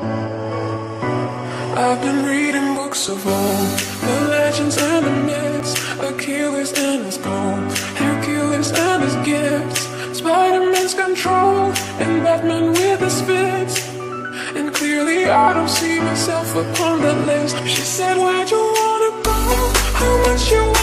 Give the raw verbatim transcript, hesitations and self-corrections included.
I've been reading books of old, the legends and the myths, Achilles and his gold, Hercules and his gifts, Spider-Man's control, and Batman with his fits. And clearly I don't see myself upon that list. She said, where'd you wanna go? How much you